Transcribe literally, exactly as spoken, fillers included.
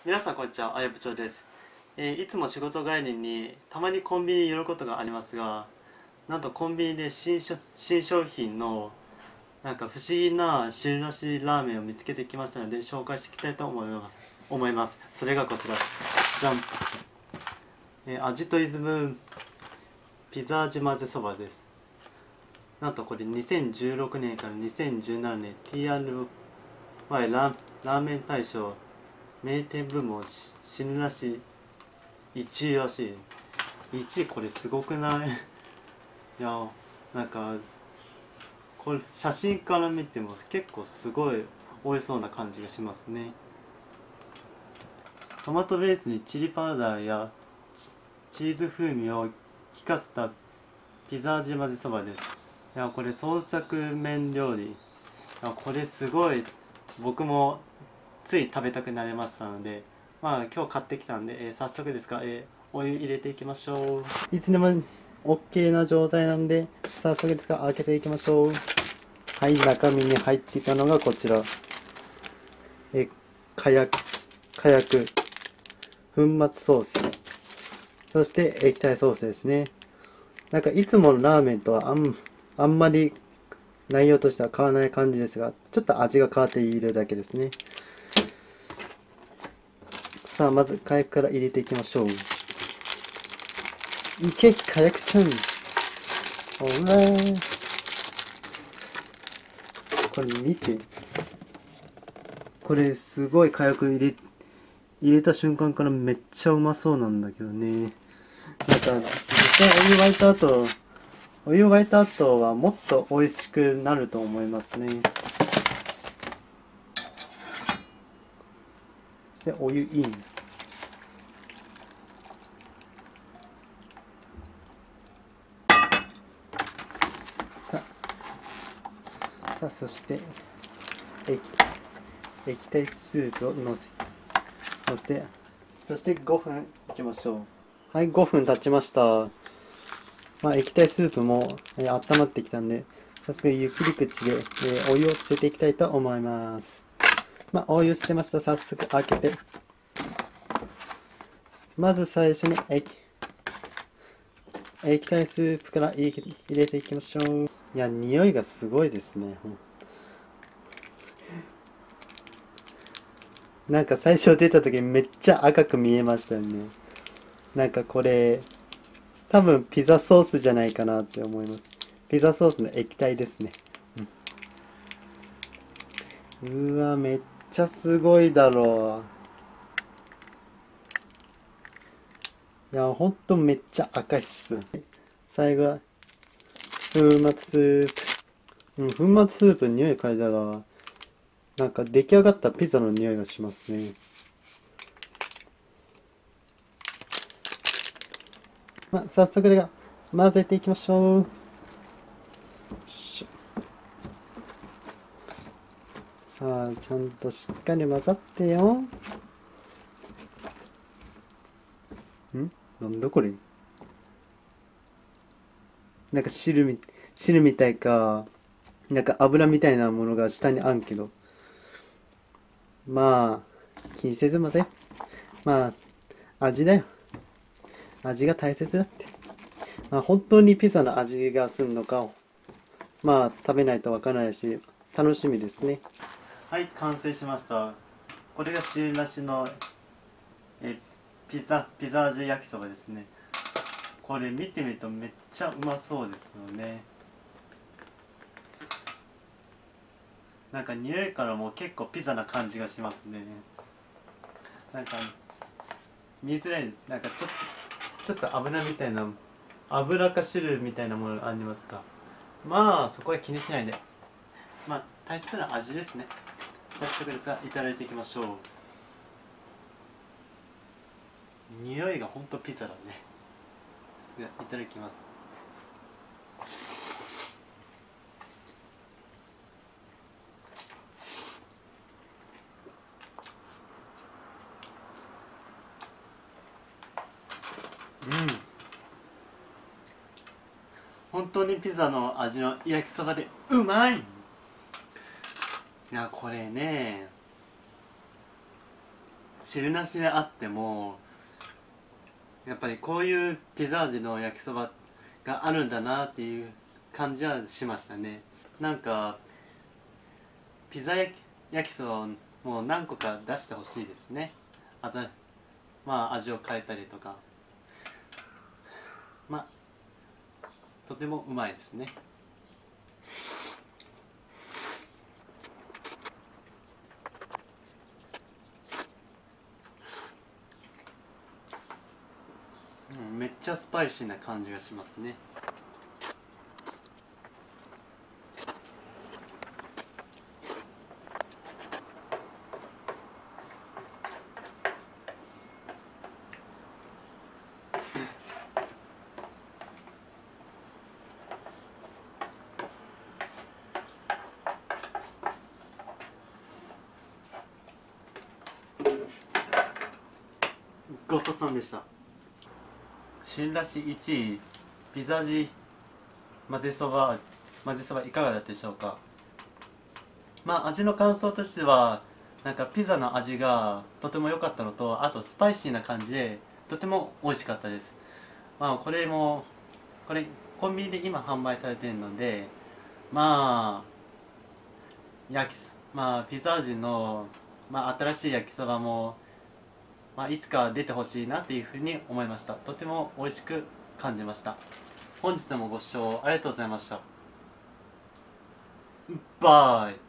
皆さんこんにちは、あや部長です。えーいつも仕事帰りにたまにコンビニに寄ることがありますが、なんとコンビニで新商新商品のなんか不思議な汁なしラーメンを見つけてきましたので紹介していきたいと思います思いますそれがこちらじゃん、えー味とイズムピザ味混ぜそばです。なんとこれにせんじゅうろくねんからにせんじゅうななねん ティーアールワイ ラーラーメン大賞名店部門し汁なしいちいらしい。いちいこれすごくないいや、なんかこれ写真から見ても結構すごい美味しそうな感じがしますね。トマトベースにチリパウダーやチーズ風味を効かせたピザ味混ぜそばです。いや、これ創作麺料理、いやこれすごい僕もつい食べたくなりましたので、まあ今日買ってきたんで、えー早速ですが、えーお湯入れていきましょう。いつでも OK な状態なんで早速ですが開けていきましょう。はい、中身に入っていたのがこちら、え火薬火薬粉末ソース、そして液体ソースですね。なんかいつものラーメンとはあんあんまり内容としては変わらない感じですが、ちょっと味が変わっているだけですね。さあ、まず火薬から入れていきましょう。いけ、火薬ちゃん。おらー。これ見て。これすごい火薬入れ、入れた瞬間からめっちゃうまそうなんだけどね。なんか、実際お湯沸いた後、お湯沸いた後はもっと美味しくなると思いますね。そしてお湯イン。さあ、さあそして液液体スープをのせ、そしてそしてごふんいきましょう。はい、ごふん経ちました。まあ、液体スープも、えー、温まってきたんで、早速ゆっくり口で、えーお湯を捨てていきたいと思います。まあ、お湯捨てました。早速開けて、まず最初に液液体スープから入れていきましょう。いや、匂いがすごいですね。なんか最初出た時めっちゃ赤く見えましたよね。なんかこれ、多分ピザソースじゃないかなって思います。ピザソースの液体ですね。うん、うわ、めっちゃすごいだろう。いや、ほんとめっちゃ赤いっす。最後は、粉末スープ。うん、粉末スープに匂い嗅いだら、なんか出来上がったピザの匂いがしますね。まあ、早速でが混ぜていきましょう。さあ、ちゃんとしっかり混ざってよ。んなんだこれ。なんか汁み、汁みたいか、なんか油みたいなものが下にあんけど。まあ、気にせず混ぜ。まあ、味だよ。味が大切だって。まあ、本当にピザの味がするのかを、まあ、食べないとわからないし、楽しみですね。はい、完成しました。これが汁なしのえピザ、ピザ味焼きそばですね。これ見てみるとめっちゃうまそうですよね。なんか匂いからも結構ピザな感じがしますね。なんか見えづらい、なんかちょっとちょっと油みたいな、油か汁みたいなものがありますが、まあそこは気にしないで、まあ大切な味ですね。早速ですがいただいていきましょう。匂いがほんとピザだね。ではいただきます。うん、本当にピザの味の焼きそばでうまい。いや、これね、 汁なしであってもやっぱりこういうピザ味の焼きそばがあるんだなっていう感じはしましたね。なんかピザ焼き焼きそばをもう何個か出してほしいですね。あとまあ味を変えたりとか、まあとてもうまいですね。うん、めっちゃスパイシーな感じがしますね。ごちそうさんでした。新らしいちいピザ味混ぜそば混ぜそばいかがだったでしょうか。まあ味の感想としてはなんかピザの味がとても良かったのと、あとスパイシーな感じでとても美味しかったです。まあこれもこれコンビニで今販売されているので、まあ焼きまあピザ味の、まあ、新しい焼きそばも、まあ、いつか出てほしいなっていうふうに思いました。とても美味しく感じました。本日もご視聴ありがとうございました。バイ。